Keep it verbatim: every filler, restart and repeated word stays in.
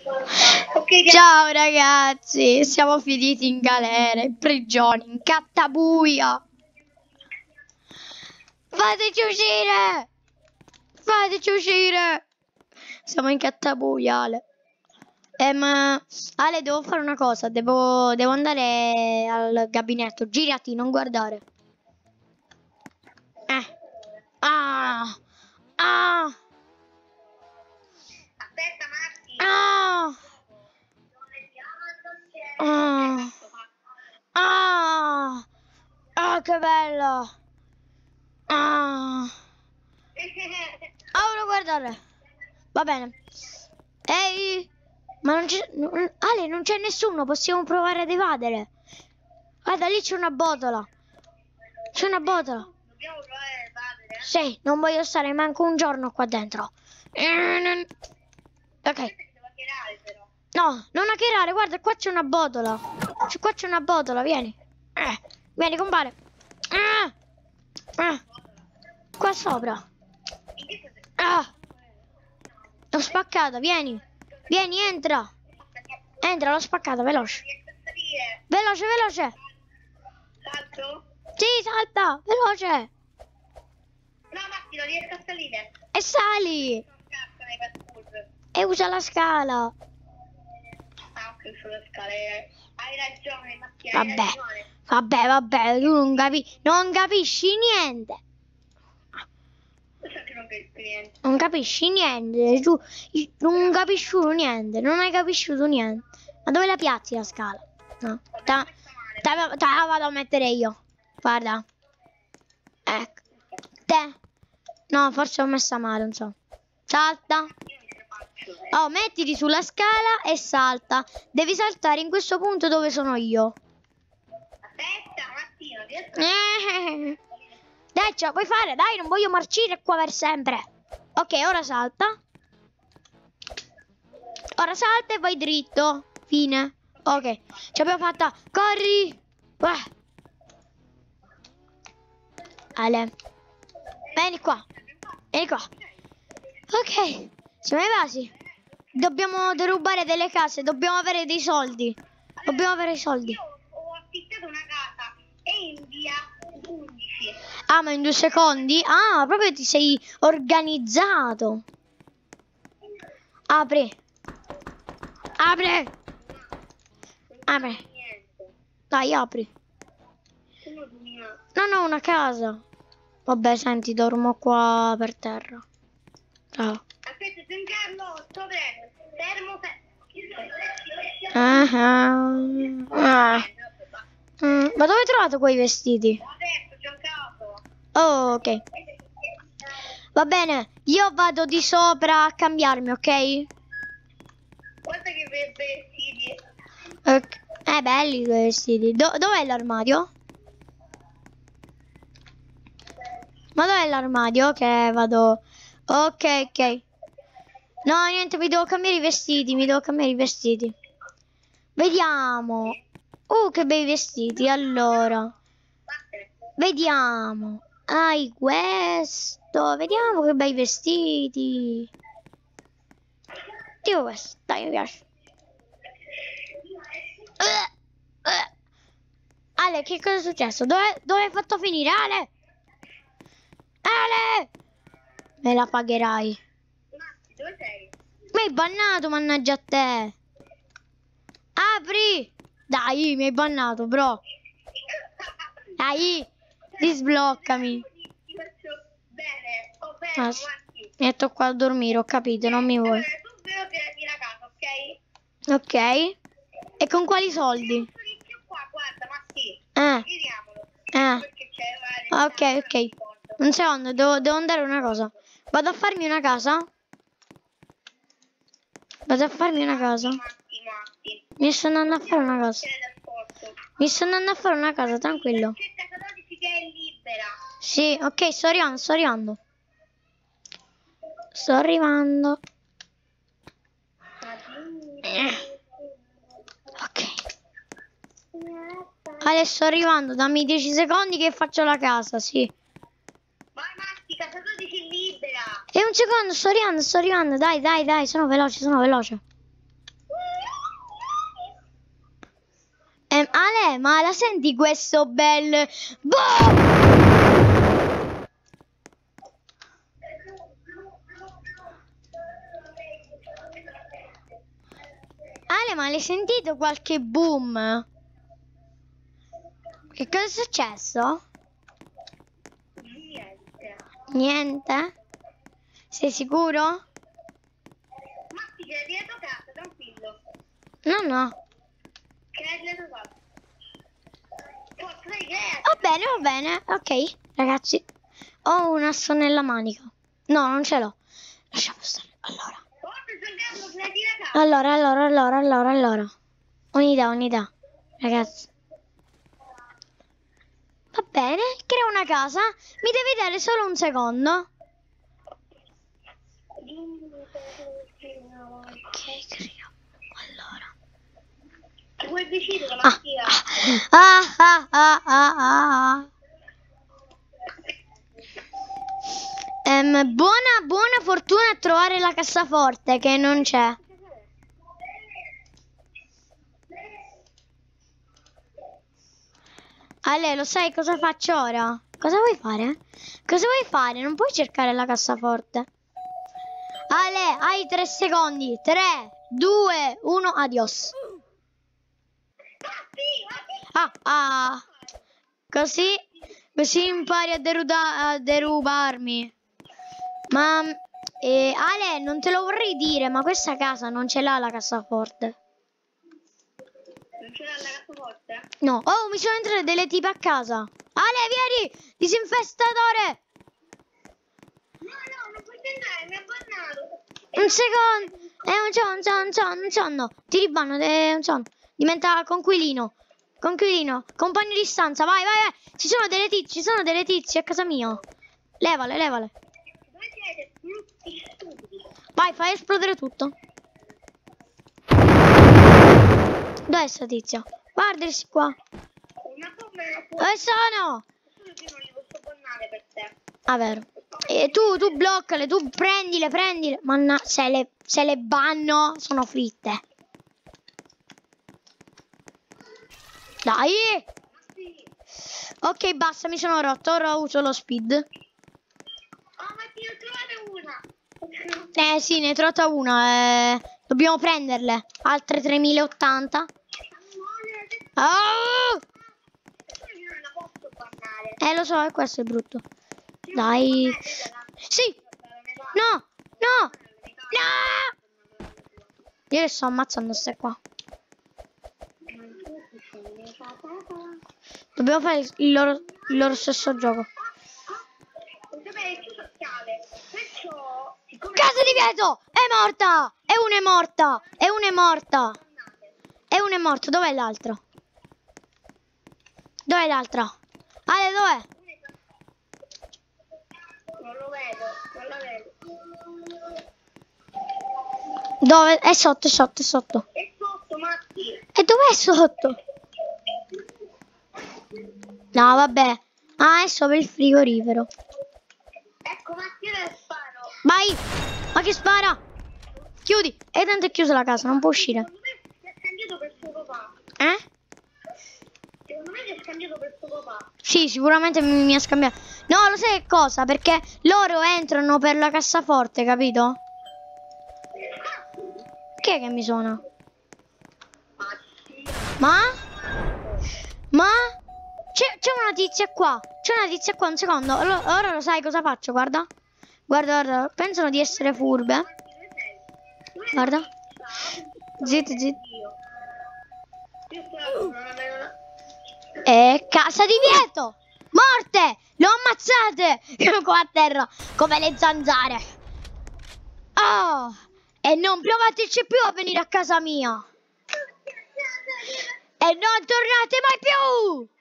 Okay, ciao ragazzi, siamo finiti in galera, in prigione, in cattabuia. Fateci uscire! Fateci uscire! Siamo in cattabuia, Ale. Eh, ma Ale, devo fare una cosa, devo, devo andare al gabinetto. Girati, non guardare. Eh. Ah! Ah! Aspetta, Marti. Ah! Ah! Ah! Ah, che bello! Ah! Ah, non guardare. Va bene. Ehi! Ma non c'è... non- Ale, non c'è nessuno, possiamo provare ad evadere. Guarda, lì c'è una botola. C'è una botola. Dobbiamo provare a evadere. Sì, non voglio stare manco un giorno qua dentro. Ok. Devo tirare però. No, non hackerare, guarda, qua c'è una botola. C'è- Qua c'è una botola, vieni. Eh, vieni, compare. Ah, ah, qua sopra. Ah, l'ho spaccata, vieni. Vieni, entra. Entra, l'ho spaccata, veloce. Riesco a salire. Veloce, veloce. Salto? Sì, salta, veloce. No, Marti, non riesco a salire. E sali. Non cazzo nei parkour. E usa la scala. Ah, ok, sulle scale. Hai ragione, Marti, hai Vabbè, ragione. vabbè, vabbè, tu non, capi non capisci niente. Lo so che non capisco niente. Non capisci niente, tu non capisci niente, non hai capisciuto niente. Ma dove la piazzi la scala? No, te la, te la- te la vado a mettere io. Guarda. Ecco. Te. No, forse l'ho messa male, non so. Salta. Io mi ce la faccio. eh. Oh, mettiti sulla scala e salta. Devi saltare in questo punto dove sono io. Aspetta, Marti, non riesco a Eh. Dai, ce la puoi fare, dai, non voglio marcire qua per sempre. Ok, ora salta. Ora salta e vai dritto. Fine. Ok, ce l'abbiamo fatta. Corri. Uah. Ale. Vieni qua. Vieni qua. Ok, siamo evasi. Dobbiamo derubare delle case, dobbiamo avere dei soldi. Dobbiamo avere i soldi. Io ho affittato una casa e in via undici. Ah, ma in due secondi? Ah, proprio ti sei organizzato. Apri. Apri. Apri. Niente. Dai, apri. Sono dominato. Non ho una casa. Vabbè, senti, dormo qua per terra. Ciao. Aspetta, Giancarlo, sto venendo. Fermo, fermo. Ah, ah. Ah. Mm, ma dove hai trovato quei vestiti? Adesso, Giancarlo. Oh, ok. Va bene, io vado di sopra a cambiarmi, ok? Guarda che be- vestiti. Ok. Eh, belli quei vestiti. Do- dov'è l'armadio? Ma dov'è l'armadio? Che vado... Ok, ok. No, niente, mi devo cambiare i vestiti, mi devo cambiare i vestiti. Vediamo. Oh, che bei vestiti, allora. Vediamo. Hai questo. Vediamo che bei vestiti. Tipo questo, dai, mi piace. Uh, uh. Ale, che cosa è successo? Dove, dove hai fatto finire, Ale? Ale! Me la pagherai. Matti, dove sei? Mi hai bannato, mannaggia a te. Apri! Dai, mi hai bannato, bro. Dai, risbloccami. Ti faccio bene. Oh, bene, Ah, Matti. mi metto qua a dormire, ho capito, non mi vuoi. Allora, tu però tirati la casa, ok? Ok. E con quali soldi? Tiriamo un di più qua, guarda, Matti. Eh, Tiriamolo. eh. Perché c'è una Ok, ok. Un secondo, devo, devo andare una cosa. Vado a farmi una casa? Vado a farmi una casa? Matti, Matti. Mi sto andando a fare una casa. C'è da sporto. Mi sto andando a fare una casa, tranquillo. C'è casa dodici che è libera. Sì, ok, sto arrivando, sto arrivando. Sto arrivando. Eh. Ok. Adesso sto arrivando, dammi dieci secondi che faccio la casa, sì. Vai, Matti, casa dodici è libera. E un secondo, sto arrivando, sto arrivando, dai, dai, dai, sono veloce, sono veloce. Ale, ma la senti questo bel... Boh! Ale, ma l'hai sentito qualche boom? Che cosa è successo? Niente. Niente? Sei sicuro? Ma ti credi la tua casa, tranquillo. No, no. Credi la tua casa. Forza, dai, credi. Va bene, va bene. Ok, ragazzi. Ho un asso nella manica. No, non ce l'ho. Lasciamo stare. Allora. Forza, sto creando, credi la casa. Allora, allora, allora, allora, allora. Unità, unità. Ragazzi. Va bene, crea una casa. Mi devi dare solo un secondo. Ok, crea. Allora. Ti vuoi decidere, Ah, Mattia? ah, ah, ah, ah, ah. Ehm, buona, buona fortuna a trovare la cassaforte che non c'è. Ale, lo sai cosa faccio ora? Cosa vuoi fare? Cosa vuoi fare? Non puoi cercare la cassaforte. Ale, hai tre secondi. tre, due, uno, adios. Ah, ah. Così, così impari a, deruda- a derubarmi. Ma, eh, Ale, non te lo vorrei dire, ma questa casa non ce l'ha la cassaforte. Non ce l'ha la cassaforte? No. Oh, mi sono entrate delle tipe a casa. Ale, vieni! Disinfestatore! No, no, non puoi entrare, mi ha bannato. Un secondo! È un sonno, un sonno, un sonno, un sonno. Ti ribanno, è un sonno. Diventa conquilino. Conquilino. Compagno di stanza, vai, vai, vai. Ci sono delle tizie, ci sono delle tizie a casa mia. Levale, levale. Dove siete? Brutti stupidi. Vai, fai esplodere tutto. Dov'è sta tizia? Guardasi qua. Una bomba e una bomba. Dove sono? Solo che non li posso bannare per te. Ah, vero. E tu, tu bloccale, tu prendile, prendile. Manna, se le, se le banno, sono fritte. Dai. Sì. Ok, basta, mi sono rotto. Ora uso lo speed. Oh, ma ti ho trovato una. Eh sì, ne ho trovata una. Eh. Dobbiamo prenderle. Altre tremilaottanta. Oh! Io non la posso bannare. Eh, lo so, è questo è brutto. Dai. Sì. No, no, no. Io le sto ammazzando ste qua. Dobbiamo fare il loro, il loro stesso gioco. Casa di Vieto! È morta! E una è morta! E una è morta! E una è morta. Dov'è l'altro? Dov'è l'altra? Ale, dov'è? Non lo vedo, non la vedo. Dove? È sotto, è sotto, è sotto. È sotto, Matti. E dov'è sotto? No, vabbè. Ah, è sopra il frigorifero. Ecco, Matti, io le sparo. Vai! Ma che spara? Chiudi. E tanto è chiusa la casa, non può uscire. Secondo me si è scambiato per suo papà. Eh? Secondo me si è scambiato per suo papà. Sì, sicuramente mi, mi ha scambiato. No, lo sai che cosa? Perché loro entrano per la cassaforte, capito? Chi è che mi suona? Ma? Ma? C'è una tizia qua. C'è una tizia qua, un secondo. Ora, ora lo sai cosa faccio, guarda. Guarda, guarda. Pensano di essere furbe. Guarda. Zitto, zitto. E casa di Vieto. Morte. L'ho ammazzate. Qua a terra. Come le zanzare. Oh. E non provateci più a venire a casa mia. E non tornate mai più.